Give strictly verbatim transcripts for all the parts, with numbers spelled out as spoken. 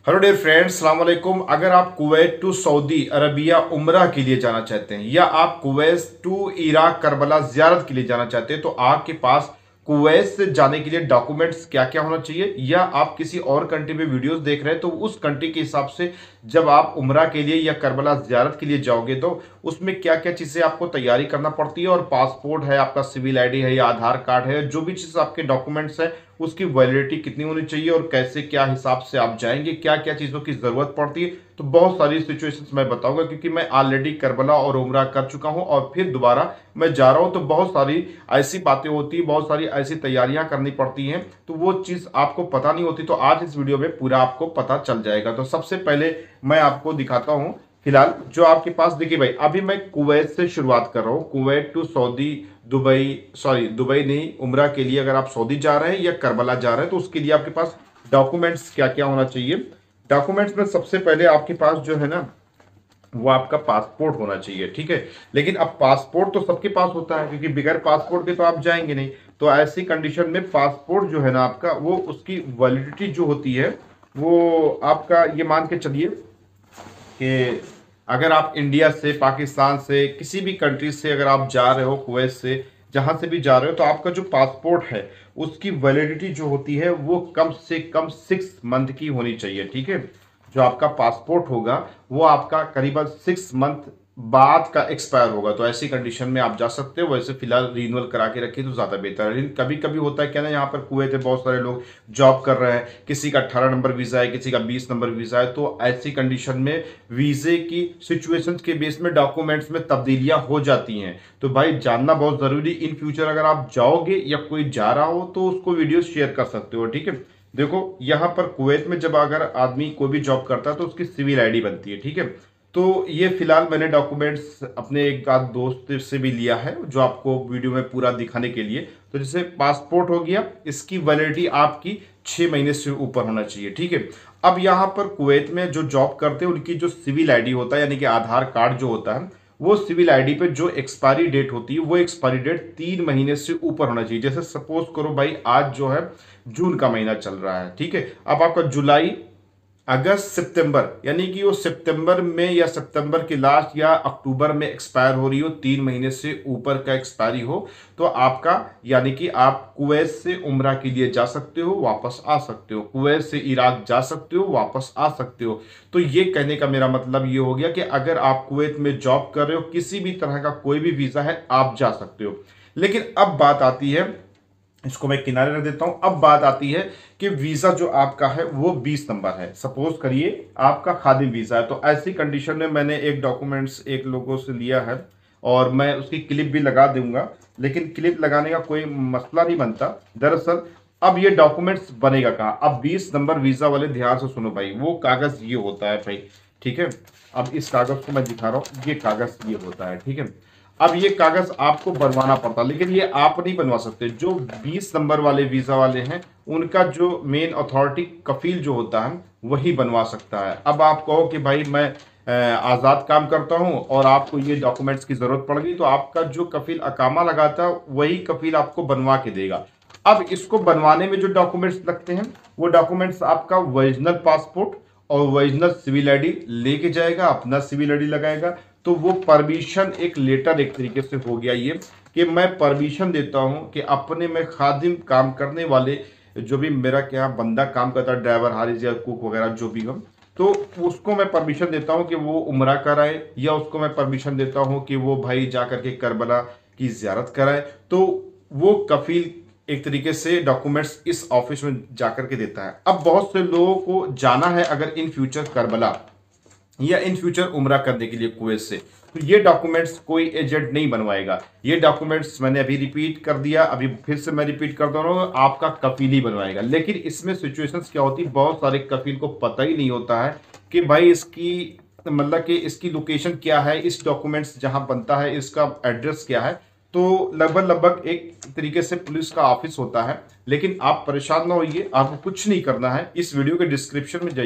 Hello dear friends, सलाम अलैकुम। अगर आप कुवैत टू सऊदी अरबिया उम्रा के लिए जाना चाहते हैं या आप कुवैत टू इराक करबला ज़ियारत के लिए जाना चाहते हैं तो आपके पास कुवैत से जाने के लिए डॉक्यूमेंट्स क्या क्या होना चाहिए, या आप किसी और कंट्री में वीडियोस देख रहे हैं तो उस कंट्री के हिसाब से जब आप उम्रा के लिए या करबला ज़ियारत के लिए जाओगे तो उसमें क्या क्या चीज़ें आपको तैयारी करना पड़ती है, और पासपोर्ट है, आपका सिविल आईडी है या आधार कार्ड है, जो भी चीज़ आपके डॉक्यूमेंट्स है उसकी वैलिडिटी कितनी होनी चाहिए और कैसे क्या हिसाब से आप जाएंगे, क्या क्या चीज़ों की ज़रूरत पड़ती है। तो बहुत सारी सिचुएशंस मैं बताऊंगा, क्योंकि मैं ऑलरेडी करबला और उम्रा कर चुका हूं और फिर दोबारा मैं जा रहा हूं, तो बहुत सारी ऐसी बातें होती है, बहुत सारी ऐसी तैयारियां करनी पड़ती हैं, तो वो चीज़ आपको पता नहीं होती। तो आज इस वीडियो में पूरा आपको पता चल जाएगा। तो सबसे पहले मैं आपको दिखाता हूँ। फिलहाल जो आपके पास देखिए भाई, अभी मैं कुवैत से शुरुआत कर रहा हूँ। Kuwait to Saudi, Dubai, sorry Dubai नहीं, उम्रा के लिए अगर आप सऊदी जा रहे हैं या करबला जा रहे हैं तो उसके लिए आपके पास डॉक्यूमेंट्स क्या क्या होना चाहिए। डॉक्यूमेंट्स में सबसे पहले आपके पास जो है ना वो आपका पासपोर्ट होना चाहिए, ठीक है। लेकिन अब पासपोर्ट तो सबके पास होता है, क्योंकि बगैर पासपोर्ट के तो आप जाएंगे नहीं। तो ऐसी कंडीशन में पासपोर्ट जो है ना आपका, वो उसकी वैलिडिटी जो होती है वो आपका, ये मान के चलिए कि अगर आप इंडिया से, पाकिस्तान से, किसी भी कंट्री से अगर आप जा रहे हो, कुवैत से जहाँ से भी जा रहे हो, तो आपका जो पासपोर्ट है उसकी वैलिडिटी जो होती है वो कम से कम सिक्स मंथ की होनी चाहिए, ठीक है। जो आपका पासपोर्ट होगा वो आपका करीबन सिक्स मंथ बाद का एक्सपायर होगा। तो ऐसी कंडीशन में आप जा सकते हो। वैसे फिलहाल रिन्यूअल करा के रखिए तो ज़्यादा बेहतर है। लेकिन कभी कभी होता है क्या ना, यहाँ पर कुवैत में बहुत सारे लोग जॉब कर रहे हैं, किसी का अट्ठारह नंबर वीज़ा है, किसी का बीस नंबर वीज़ा है, तो ऐसी कंडीशन में वीज़े की सिचुएशन के बेस में डॉक्यूमेंट्स में तब्दीलियाँ हो जाती हैं। तो भाई जानना बहुत ज़रूरी। इन फ्यूचर अगर आप जाओगे या कोई जा रहा हो तो उसको वीडियो शेयर कर सकते हो, ठीक है। देखो यहाँ पर कुवैत में जब अगर आदमी कोई भी जॉब करता है तो उसकी सिविल आईडी बनती है, ठीक है। तो ये फिलहाल मैंने डॉक्यूमेंट्स अपने एक आध दोस्त से भी लिया है, जो आपको वीडियो में पूरा दिखाने के लिए। तो जैसे पासपोर्ट हो गया, इसकी वैलिडिटी आपकी छः महीने से ऊपर होना चाहिए, ठीक है। अब यहाँ पर कुवैत में जो जॉब करते हैं उनकी जो सिविल आईडी होता है, यानी कि आधार कार्ड जो होता है, वो सिविल आईडी पे जो एक्सपायरी डेट होती है वो एक्सपायरी डेट तीन महीने से ऊपर होना चाहिए। जैसे सपोज करो भाई, आज जो है जून का महीना चल रहा है, ठीक है। अब आपका जुलाई, अगस्त, सितंबर, यानी कि वो सितंबर में या सितंबर के लास्ट या अक्टूबर में एक्सपायर हो रही हो, तीन महीने से ऊपर का एक्सपायरी हो, तो आपका यानी कि आप कुवैत से उम्रा के लिए जा सकते हो, वापस आ सकते हो। कुवैत से इराक जा सकते हो, वापस आ सकते हो। तो ये कहने का मेरा मतलब ये हो गया कि अगर आप कुवैत में जॉब कर रहे हो, किसी भी तरह का कोई भी वीज़ा है, आप जा सकते हो। लेकिन अब बात आती है, इसको मैं किनारे रख देता हूं। अब बात आती है कि वीज़ा जो आपका है वो बीस नंबर है। सपोज करिए आपका खादिम वीज़ा है, तो ऐसी कंडीशन में मैंने एक डॉक्यूमेंट्स एक लोगों से लिया है और मैं उसकी क्लिप भी लगा दूंगा। लेकिन क्लिप लगाने का कोई मसला नहीं बनता दरअसल। अब ये डॉक्यूमेंट्स बनेगा कहाँ? अब बीस नंबर वीज़ा वाले ध्यान से सुनो भाई, वो कागज़ ये होता है भाई, ठीक है। अब इस कागज़ को मैं दिखा रहा हूँ, ये कागज़ ये होता है, ठीक है। अब ये कागज आपको बनवाना पड़ता, लेकिन ये आप नहीं बनवा सकते। जो बीस नंबर वाले वीजा वाले हैं उनका जो मेन अथॉरिटी कफील जो होता है वही बनवा सकता है। अब आप कहो कि भाई मैं आज़ाद काम करता हूं और आपको ये डॉक्यूमेंट्स की ज़रूरत पड़ गई, तो आपका जो कफील अकामा लगाता है वही कफील आपको बनवा के देगा। अब इसको बनवाने में जो डॉक्यूमेंट्स लगते हैं वो डॉक्यूमेंट्स आपका ओरिजिनल पासपोर्ट और ओरिजिनल सिविल आईडी लेके जाएगा, अपना सिविल आईडी लगाएगा। तो वो परमिशन एक लेटर एक तरीके से हो गया ये, कि मैं परमिशन देता हूं कि अपने में खादिम काम करने वाले जो भी मेरा क्या बंदा काम करता है, ड्राइवर, हारिस या कुक वगैरह जो भी हो, तो उसको मैं परमिशन देता हूं कि वो उम्रा कराए, या उसको मैं परमिशन देता हूं कि वो भाई जा करके करबला की ज़ियारत कराए। तो वो कफील एक तरीके से डॉक्यूमेंट्स इस ऑफिस में जाकर के देता है। अब बहुत से लोगों को जाना है अगर इन फ्यूचर करबला या इन फ्यूचर उम्रा करने के लिए कुवैत से, तो ये डॉक्यूमेंट्स कोई एजेंट नहीं बनवाएगा। ये डॉक्यूमेंट्स मैंने अभी रिपीट कर दिया, अभी फिर से मैं रिपीट कर दे रहा हूँ, आपका कफील ही बनवाएगा। लेकिन इसमें सिचुएशंस क्या होती है, बहुत सारे कफील को पता ही नहीं होता है कि भाई इसकी मतलब कि इसकी लोकेशन क्या है, इस डॉक्यूमेंट्स जहाँ बनता है इसका एड्रेस क्या है। तो लगभग लगभग एक तरीके से पुलिस का ऑफिस होता है। लेकिन आप परेशान ना होइए, आपको कुछ नहीं करना है। इस वीडियो के डिस्क्रिप्शन में जाइए,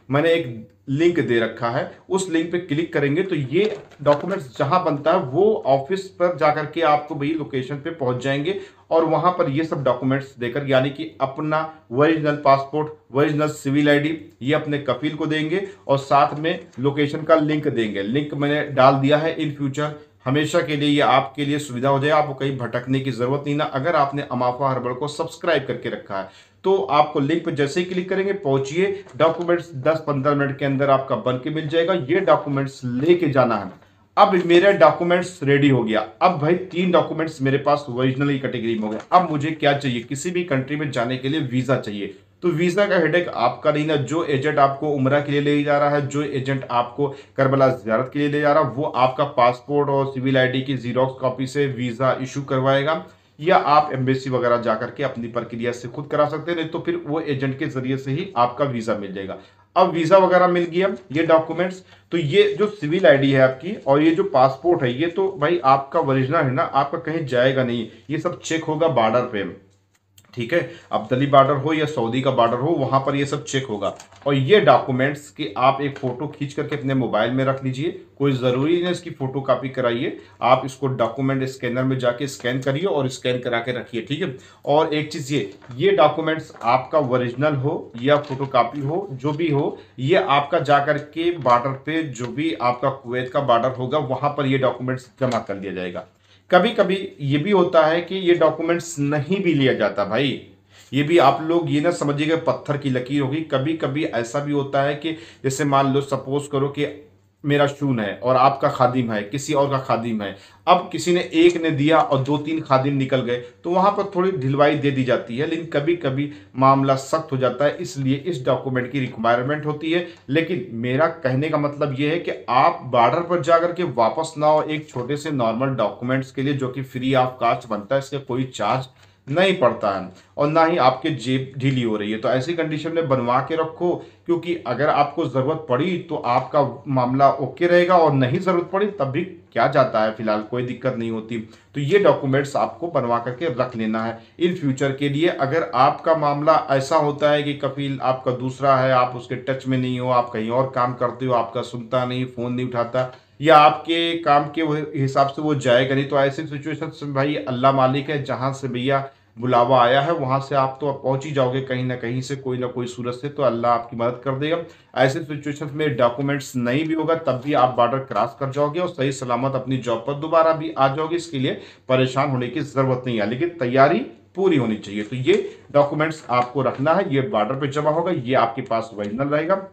मैंने एक लिंक दे रखा है, उस लिंक पे क्लिक करेंगे तो ये डॉक्यूमेंट्स जहां बनता है वो ऑफिस पर जाकर के आपको भाई लोकेशन पे पहुंच जाएंगे और वहां पर ये सब डॉक्यूमेंट्स देकर, यानी कि अपना original passport, original civil ID, ये अपने कफिल को देंगे और साथ में लोकेशन का लिंक देंगे। लिंक मैंने डाल दिया है। इन फ्यूचर हमेशा के लिए ये आपके लिए सुविधा हो जाए, आपको कहीं भटकने की जरूरत नहीं ना। अगर आपने अमाफा हर्बल को सब्सक्राइब करके रखा है तो आपको लिंक पर जैसे ही क्लिक करेंगे पहुंचिए, डॉक्यूमेंट्स दस पंद्रह मिनट के अंदर आपका बन के मिल जाएगा। ये डॉक्यूमेंट्स लेके जाना है। अब मेरा डॉक्यूमेंट्स रेडी हो गया। अब भाई तीन डॉक्यूमेंट्स मेरे पास ओरिजिनल कैटेगरी में हो गए। अब मुझे क्या चाहिए, किसी भी कंट्री में जाने के लिए वीजा चाहिए। तो वीजा का हेडेक आपका नहीं ना। जो एजेंट आपको उम्रा के लिए ले जा रहा है, जो एजेंट आपको करबला ज़ियारत के लिए ले जा रहा है, वो आपका पासपोर्ट और सिविल आईडी की जीरोक्स कॉपी से वीजा इशू करवाएगा, या आप एम्बेसी वगैरह जाकर के अपनी प्रक्रिया से खुद करा सकते हैं, नहीं तो फिर वो एजेंट के जरिए से ही आपका वीजा मिल जाएगा। अब वीजा वगैरह मिल गया, ये डॉक्यूमेंट्स, तो ये जो सिविल आईडी है आपकी और ये जो पासपोर्ट है, ये तो भाई आपका ओरिजिनल है ना, आपका कहीं जाएगा नहीं। ये सब चेक होगा बॉर्डर पे, ठीक है। अब्दली बॉर्डर हो या सऊदी का बॉर्डर हो, वहां पर ये सब चेक होगा। और ये डॉक्यूमेंट्स की आप एक फोटो खींच करके अपने मोबाइल में रख लीजिए। कोई जरूरी नहीं इसकी फोटो कॉपी कराइए, आप इसको डॉक्यूमेंट स्कैनर में जाके स्कैन करिए और स्कैन करा के रखिए, ठीक है। और एक चीज ये ये डॉक्यूमेंट्स आपका ओरिजिनल हो या फोटो कॉपी हो, जो भी हो, ये आपका जाकर के बॉर्डर पे, जो भी आपका कुवैत का बॉर्डर होगा, वहां पर ये डॉक्यूमेंट्स जमा कर दिया जाएगा। कभी कभी ये भी होता है कि ये डॉक्यूमेंट्स नहीं भी लिया जाता भाई। ये भी आप लोग ये ना समझिएगा पत्थर की लकीर होगी। कभी कभी ऐसा भी होता है कि जैसे मान लो सपोज करो कि मेरा शून है और आपका खादिम है, किसी और का खादिम है। अब किसी ने एक ने दिया और दो तीन खादिम निकल गए, तो वहां पर थोड़ी ढिलवाई दे दी जाती है, लेकिन कभी कभी मामला सख्त हो जाता है, इसलिए इस डॉक्यूमेंट की रिक्वायरमेंट होती है। लेकिन मेरा कहने का मतलब यह है कि आप बॉर्डर पर जाकर के वापस ना हो एक छोटे से नॉर्मल डॉक्यूमेंट्स के लिए, जो कि फ्री ऑफ कॉस्ट बनता है, इसका कोई चार्ज नहीं पड़ता है और ना ही आपके जेब ढीली हो रही है। तो ऐसी कंडीशन में बनवा के रखो, क्योंकि अगर आपको जरूरत पड़ी तो आपका मामला ओके रहेगा, और नहीं जरूरत पड़ी तब भी क्या जाता है, फिलहाल कोई दिक्कत नहीं होती। तो ये डॉक्यूमेंट्स आपको बनवा करके रख लेना है इन फ्यूचर के लिए। अगर आपका मामला ऐसा होता है कि कफिल आपका दूसरा है, आप उसके टच में नहीं हो, आप कहीं और काम करते हो, आपका सुनता नहीं, फोन नहीं उठाता, या आपके काम के हिसाब से वो जाएगा नहीं, तो ऐसी सिचुएशन में भाई अल्लाह मालिक है, जहां से भैया बुलावा आया है वहां से आप तो पहुंच ही जाओगे कहीं ना कहीं से, कोई ना कोई सूरत से, तो अल्लाह आपकी मदद कर देगा। ऐसे सिचुएशन में डॉक्यूमेंट्स नहीं भी होगा तब भी आप बॉर्डर क्रॉस कर जाओगे और सही सलामत अपनी जॉब पर दोबारा भी आ जाओगे। इसके लिए परेशान होने की जरूरत नहीं है, लेकिन तैयारी पूरी होनी चाहिए। तो ये डॉक्यूमेंट्स आपको रखना है, ये बॉर्डर पे जमा होगा, ये आपके पास ओरिजिनल रहेगा।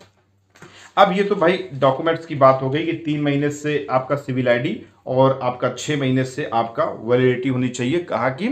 अब ये तो भाई डॉक्यूमेंट्स की बात हो गई कि तीन महीने से आपका सिविल आईडी और आपका छह महीने से आपका वैलिडिटी होनी चाहिए, कहा कि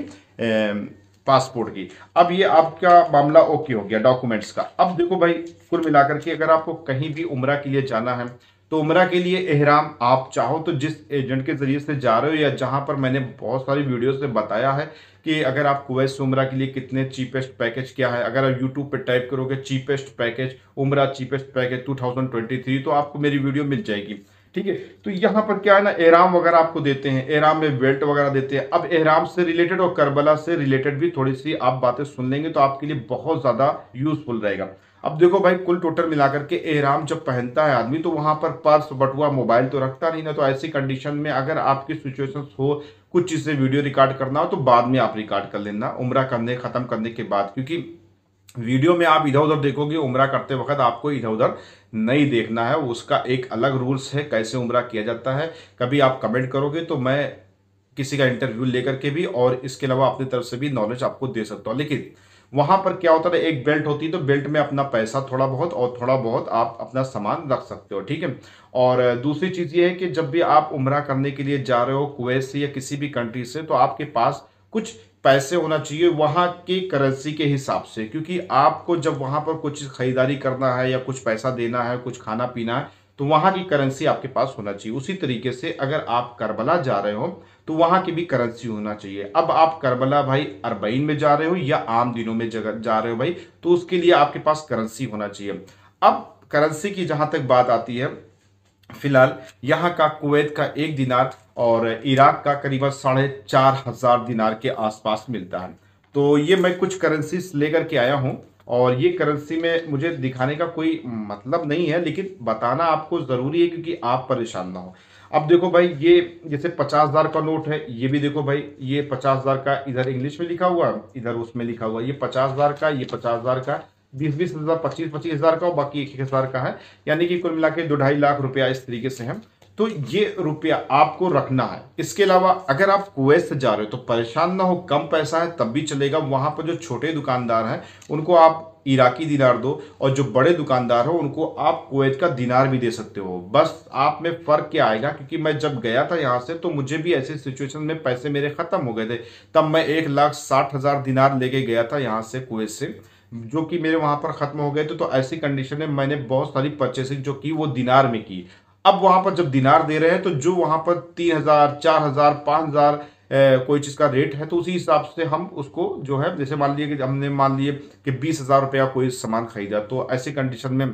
पासपोर्ट की। अब ये आपका मामला ओके हो गया डॉक्यूमेंट्स का। अब देखो भाई, कुल मिलाकर के अगर आपको कहीं भी उम्रा के लिए जाना है तो उम्रा के लिए एहराम आप चाहो तो जिस एजेंट के जरिए से जा रहे हो, या जहां पर मैंने बहुत सारी वीडियोस में बताया है कि अगर आप कुवैत से उम्रा के लिए कितने चीपेस्ट पैकेज क्या है, अगर आप यूट्यूब पे टाइप करोगे चीपेस्ट पैकेज उम्रा चीपेस्ट पैकेज दो हज़ार तेईस, तो आपको मेरी वीडियो मिल जाएगी, ठीक है। तो यहाँ पर क्या है ना, एहराम वगैरह आपको देते हैं, एहराम में बेल्ट वगैरह देते हैं। अब एहराम से रिलेटेड और करबला से रिलेटेड भी थोड़ी सी आप बातें सुन लेंगे तो आपके लिए बहुत ज्यादा यूजफुल रहेगा। अब देखो भाई, कुल टोटल मिलाकर के एहराम जब पहनता है आदमी तो वहां पर पर्स बटुआ मोबाइल तो रखता नहीं ना। तो ऐसी कंडीशन में अगर आपकी सिचुएशन हो कुछ चीजें वीडियो रिकॉर्ड करना हो तो बाद में आप रिकॉर्ड कर लेना उम्रा करने खत्म करने के बाद, क्योंकि वीडियो में आप इधर उधर देखोगे उम्रा करते वक्त, आपको इधर उधर नहीं देखना है। उसका एक अलग रूल्स है कैसे उम्रा किया जाता है। कभी आप कमेंट करोगे तो मैं किसी का इंटरव्यू लेकर के भी और इसके अलावा अपनी तरफ से भी नॉलेज आपको दे सकता हूँ। लेकिन वहां पर क्या होता है, एक बेल्ट होती है तो बेल्ट में अपना पैसा थोड़ा बहुत और थोड़ा बहुत आप अपना सामान रख सकते हो, ठीक है। और दूसरी चीज ये है कि जब भी आप उम्रा करने के लिए जा रहे हो कुवैत से या किसी भी कंट्री से, तो आपके पास कुछ पैसे होना चाहिए वहां की करेंसी के हिसाब से, क्योंकि आपको जब वहां पर कुछ खरीदारी करना है या कुछ पैसा देना है, कुछ खाना पीना है, तो वहां की करेंसी आपके पास होना चाहिए। उसी तरीके से अगर आप करबला जा रहे हो तो वहां की भी करेंसी होना चाहिए। अब आप करबला भाई अरबईन में जा रहे हो या आम दिनों में जगह जा रहे हो भाई, तो उसके लिए आपके पास करेंसी होना चाहिए। अब करेंसी की जहां तक बात आती है, फिलहाल यहाँ का कुवैत का एक दिनार और इराक का करीबन साढ़े चार हजार दिनार के आसपास मिलता है। तो ये मैं कुछ करेंसीज लेकर के आया हूँ और ये करेंसी में मुझे दिखाने का कोई मतलब नहीं है, लेकिन बताना आपको ज़रूरी है क्योंकि आप परेशान ना हो। अब देखो भाई, ये जैसे पचास हज़ार का नोट है, ये भी देखो भाई, ये पचास हज़ार का इधर इंग्लिश में लिखा हुआ, इधर उसमें लिखा हुआ, ये पचास हज़ार का, ये पचास हज़ार का, बीस बीस हज़ार, पच्चीस पच्चीस हज़ार का और बाकी एक एक हज़ार का है। यानी कि कुल मिला के दो ढाई लाख रुपया इस तरीके से है। तो ये रुपया आपको रखना है। इसके अलावा अगर आप कुवैत से जा रहे हो तो परेशान ना हो, कम पैसा है तब भी चलेगा। वहां पर जो छोटे दुकानदार हैं उनको आप इराकी दिनार दो, और जो बड़े दुकानदार हो उनको आप कुवैत का दिनार भी दे सकते हो। बस आप में फर्क क्या आएगा, क्योंकि मैं जब गया था यहाँ से तो मुझे भी ऐसे सिचुएशन में पैसे मेरे खत्म हो गए थे। तब मैं एक लाख साठ हजार दिनार लेके गया था यहाँ से कुवैत से, जो कि मेरे वहां पर खत्म हो गए थे। तो ऐसी कंडीशन में मैंने बहुत सारी परचेसिंग जो की वो दिनार में की। अब वहां पर जब दिनार दे रहे हैं तो जो वहां पर तीन हजार चार हजार पांच हजार कोई चीज का रेट है, तो उसी हिसाब से हम उसको जो है, जैसे मान लिए कि हमने मान लिए कि बीस हजार रुपया कोई सामान खरीदा, तो ऐसी कंडीशन में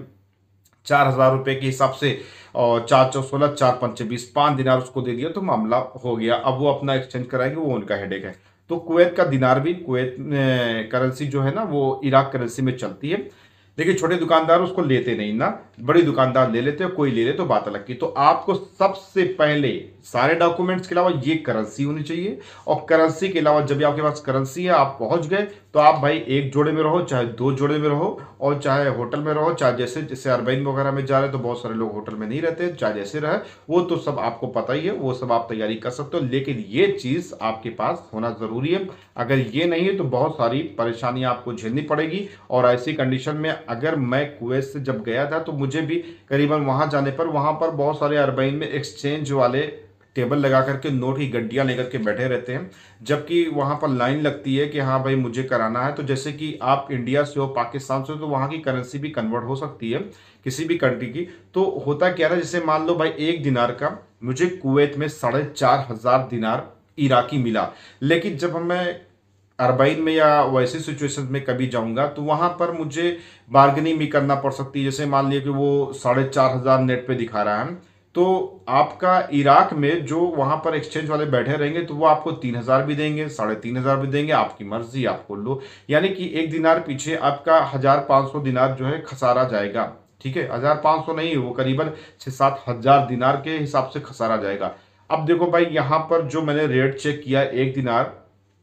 चार हजार रुपये के हिसाब से, और चार चौ सोलह, चार पंचे बीस, पाँच दिनार उसको दे दिया तो मामला हो गया। अब वो अपना एक्सचेंज कराएंगे, वो उनका हेडेक है। तो कुवैत का दिनार भी, कुवैत करेंसी जो है ना वो इराक करेंसी में चलती है। देखिए छोटे दुकानदार उसको लेते नहीं ना, बड़े दुकानदार ले लेते हैं, कोई ले ले तो बात अलग की। तो आपको सबसे पहले सारे डॉक्यूमेंट्स के अलावा ये करेंसी होनी चाहिए, और करेंसी के अलावा जब भी आपके पास करेंसी है, आप पहुंच गए तो आप भाई एक जोड़े में रहो, चाहे दो जोड़े में रहो, और चाहे होटल में रहो, चाहे जैसे जैसे अरबईन वगैरह में जा रहे हैं तो बहुत सारे लोग होटल में नहीं रहते, चाहे जैसे रहे, वो तो सब आपको पता ही है, वो सब आप तैयारी कर सकते हो। लेकिन ये चीज आपके पास होना जरूरी है। अगर ये नहीं है तो बहुत सारी परेशानियां आपको झेलनी पड़ेगी। और ऐसी कंडीशन में अगर मैं कुवैत से जब गया था तो मुझे भी करीबन वहां जाने पर, वहां पर बहुत सारे अरबईन में एक्सचेंज वाले टेबल लगा करके नोट की गड्डियां लेकर के बैठे रहते हैं, जबकि वहां पर लाइन लगती है कि हाँ भाई मुझे कराना है। तो जैसे कि आप इंडिया से हो, पाकिस्तान से हो, तो वहां की करेंसी भी कन्वर्ट हो सकती है किसी भी कंट्री की। तो होता क्या है, जैसे मान लो भाई एक दिनार का मुझे कुवैत में साढ़े चार हजार दिनार इराकी मिला, लेकिन जब मैं अरबईन में या वैसी सिचुएशन में कभी जाऊंगा तो वहां पर मुझे बार्गेनिंग भी करना पड़ सकती है। जैसे मान लिया कि वो साढ़े चार हजार नेट पे दिखा रहा है, तो आपका इराक में जो वहां पर एक्सचेंज वाले बैठे रहेंगे तो वो आपको तीन हजार भी देंगे, साढ़े तीन हजार भी देंगे, आपकी मर्जी, आपको लो। यानी कि एक दिनार पीछे आपका हजार पाँच सौ दिनार जो है खसारा जाएगा। ठीक है, हजार पाँच सौ नहीं, वो करीबन छह सात हजार दिनार के हिसाब से खसारा जाएगा। अब देखो भाई, यहाँ पर जो मैंने रेट चेक किया एक दिनार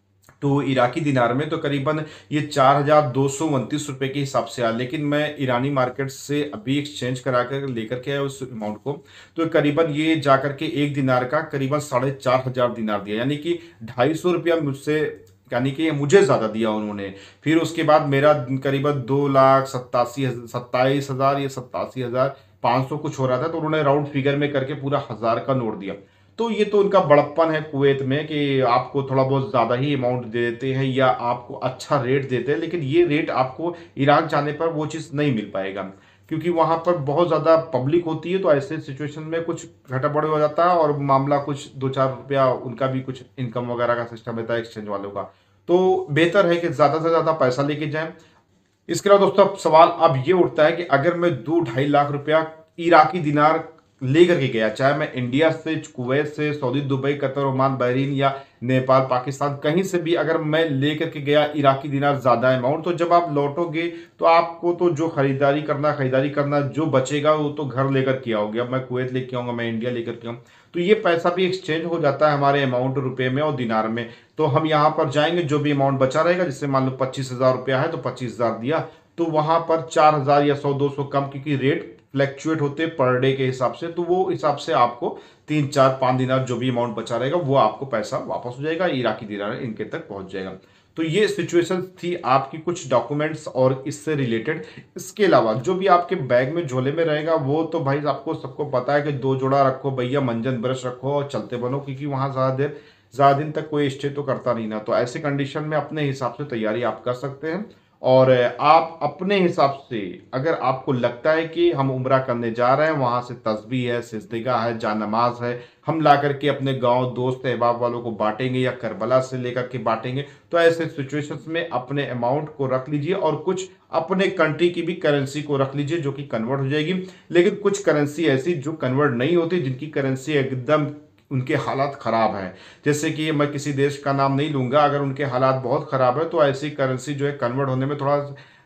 तो इराकी दिनार में, तो करीबन ये चार हजार दो सौ उनतीस रुपए के हिसाब से आया। लेकिन मैं ईरानी मार्केट से अभी एक्सचेंज करा कर लेकर के आया उस अमाउंट को, तो करीबन ये जाकर के एक दिनार का करीबन साढ़े चार हजार दिनार दिया, यानी कि ढाई सौ रुपया मुझसे, यानी कि मुझे ज्यादा दिया उन्होंने। फिर उसके बाद मेरा करीबन दो लाख सत्तासी सत्ताईस हजार या सत्तासी हजार पाँच सौ कुछ हो रहा था, तो उन्होंने राउंड फिगर में करके पूरा हजार का नोट दिया। तो ये तो उनका बड़प्पन है कुवैत में कि आपको थोड़ा बहुत ज़्यादा ही अमाउंट दे देते हैं या आपको अच्छा रेट देते हैं, लेकिन ये रेट आपको इराक जाने पर वो चीज़ नहीं मिल पाएगा, क्योंकि वहाँ पर बहुत ज़्यादा पब्लिक होती है। तो ऐसे सिचुएशन में कुछ घटाबड़ हो जाता है और मामला कुछ दो चार रुपया, उनका भी कुछ इनकम वगैरह का सिस्टम रहता है एक्सचेंज वालों का। तो बेहतर है कि ज़्यादा से ज़्यादा पैसा लेके जाएं। इसके अलावा दोस्तों अब सवाल अब ये उठता है कि अगर मैं दो ढाई लाख रुपया इराकी दिनार लेकर के गया, चाहे मैं इंडिया से, कुवैत से, Saudi, Dubai, Qatar, Oman, Bahrain या नेपाल, पाकिस्तान, कहीं से भी अगर मैं लेकर के गया इराकी दिनार ज्यादा अमाउंट, तो जब आप लौटोगे तो आपको तो जो खरीदारी करना खरीदारी करना जो बचेगा वो तो घर लेकर के आओगे। अब मैं कुवैत लेके आऊंगा, मैं इंडिया लेकर के आऊँ, तो ये पैसा भी एक्सचेंज हो जाता है हमारे अमाउंट रुपए में और दिनार में। तो हम यहाँ पर जाएंगे, जो भी अमाउंट बचा रहेगा, जैसे मान लो पच्चीस हजार रुपया है तो पच्चीस हजार दिया, तो वहां पर चार हजार या सौ दो सौ कम, क्योंकि रेट फ्लैक्चुएट होते पर डे के हिसाब से, तो वो हिसाब से आपको तीन चार पांच दिनार जो भी अमाउंट बचा रहेगा वो आपको पैसा वापस हो जाएगा, इराकी दिनार इनके तक पहुंच जाएगा। तो ये सिचुएशन थी आपकी कुछ डॉक्यूमेंट्स और इससे रिलेटेड। इसके अलावा जो भी आपके बैग में झोले में रहेगा वो तो भाई आपको सबको पता है कि दो जोड़ा रखो भैया, मंजन ब्रश रखो और चलते बनो, क्योंकि वहां ज्यादा देर ज्यादा दिन तक कोई स्टे तो करता नहीं ना। तो ऐसे कंडीशन में अपने हिसाब से तैयारी आप कर सकते हैं, और आप अपने हिसाब से अगर आपको लगता है कि हम उम्रा करने जा रहे हैं, वहां से तस्बीह है, सिजदिगा है, जानमाज है, हम ला करके अपने गांव दोस्त अहबाब वालों को बांटेंगे या करबला से लेकर के बांटेंगे, तो ऐसे सिचुएशंस में अपने अमाउंट को रख लीजिए और कुछ अपने कंट्री की भी करेंसी को रख लीजिए जो कि कन्वर्ट हो जाएगी। लेकिन कुछ करेंसी ऐसी जो कन्वर्ट नहीं होती, जिनकी करेंसी एकदम उनके हालात ख़राब हैं, जैसे कि मैं किसी देश का नाम नहीं लूँगा, अगर उनके हालात बहुत ख़राब है तो ऐसी करेंसी जो है कन्वर्ट होने में थोड़ा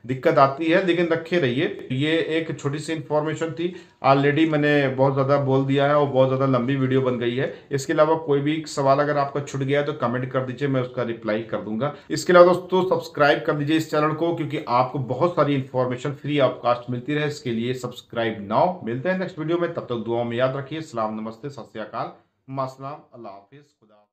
दिक्कत आती है, लेकिन रखे रहिए। ये एक छोटी सी इन्फॉर्मेशन थी। ऑलरेडी मैंने बहुत ज़्यादा बोल दिया है और बहुत ज़्यादा लंबी वीडियो बन गई है। इसके अलावा कोई भी सवाल अगर आपका छूट गया है तो कमेंट कर दीजिए, मैं उसका रिप्लाई कर दूंगा। इसके अलावा दोस्तों सब्सक्राइब कर दीजिए इस चैनल को, क्योंकि आपको बहुत सारी इन्फॉर्मेशन फ्री ऑफ कास्ट मिलती रहे। इसके लिए सब्सक्राइब नाउ। मिलते हैं नेक्स्ट वीडियो में, तब तक दुआओं में याद रखिए। सलाम, नमस्ते, सत श्री अकाल, मास्सलाम, अल्लाह हाफिज, खुदा।